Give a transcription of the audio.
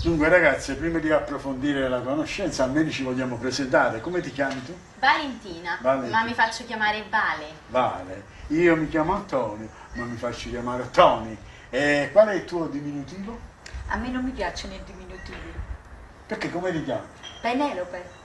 Dunque ragazze, prima di approfondire la conoscenza, almeno ci vogliamo presentare. Come ti chiami tu? Valentina, Valentina. ma mi faccio chiamare Vale. Vale. Io mi chiamo Antonio, ma mi faccio chiamare Tony. E qual è il tuo diminutivo? A me non mi piacciono i diminutivi. Perché come ti chiami? Penelope.